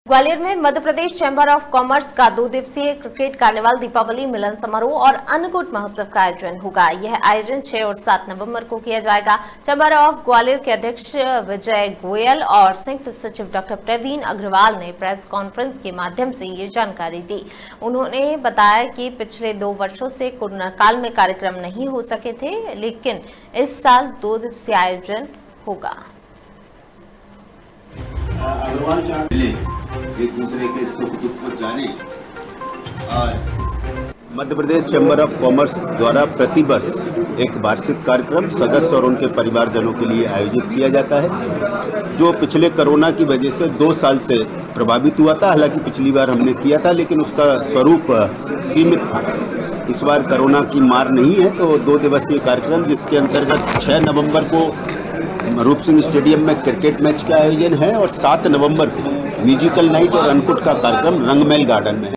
ग्वालियर में Madhya Pradesh chamber of commerce का 2 दिवसीय क्रिकेट कार्निवाल दीपावली मिलन समारोह और अन्नकूट महोत्सव का आयोजन होगा। यह आयोजन 6 और 7 नवंबर को किया जाएगा। चैंबर ऑफ ग्वालियर के अध्यक्ष विजय गोयल और संयुक्त सचिव डॉक्टर प्रवीण अग्रवाल ने प्रेस कॉन्फ्रेंस के माध्यम से ये जानकारी दी। उन्होंने बताया कि पिछले 2 वर्षों से कोरोना काल में कार्यक्रम नहीं हो सके थे, लेकिन इस साल 2 दिवसीय आयोजन होगा। एक दूसरे के सुख दुख को जाने। और Madhya Pradesh chamber of commerce द्वारा प्रतिवर्ष एक वार्षिक कार्यक्रम सदस्य और उनके परिवारजनों के लिए आयोजित किया जाता है, जो पिछले कोरोना की वजह से 2 साल से प्रभावित हुआ था। हालांकि पिछली बार हमने किया था, लेकिन उसका स्वरूप सीमित था। इस बार कोरोना की मार नहीं है, तो 2 दिवसीय कार्यक्रम, जिसके अंतर्गत 6 नवंबर को रूप सिंह स्टेडियम में क्रिकेट मैच का आयोजन है और 7 नवंबर को म्यूजिकल नाइट और अन्नकूट का कार्यक्रम रंगमहल गार्डन में है।